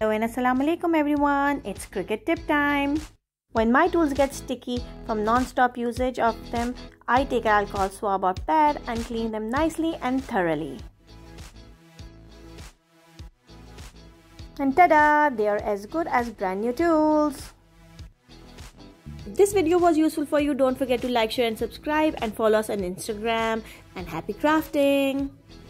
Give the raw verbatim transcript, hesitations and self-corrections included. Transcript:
Hello and assalamu alaikum everyone, it's Cricut tip time. When my tools get sticky from non-stop usage of them, I take an alcohol swab or pad and clean them nicely and thoroughly. And tada! They are as good as brand new tools. If this video was useful for you, don't forget to like, share and subscribe and follow us on Instagram, and happy crafting!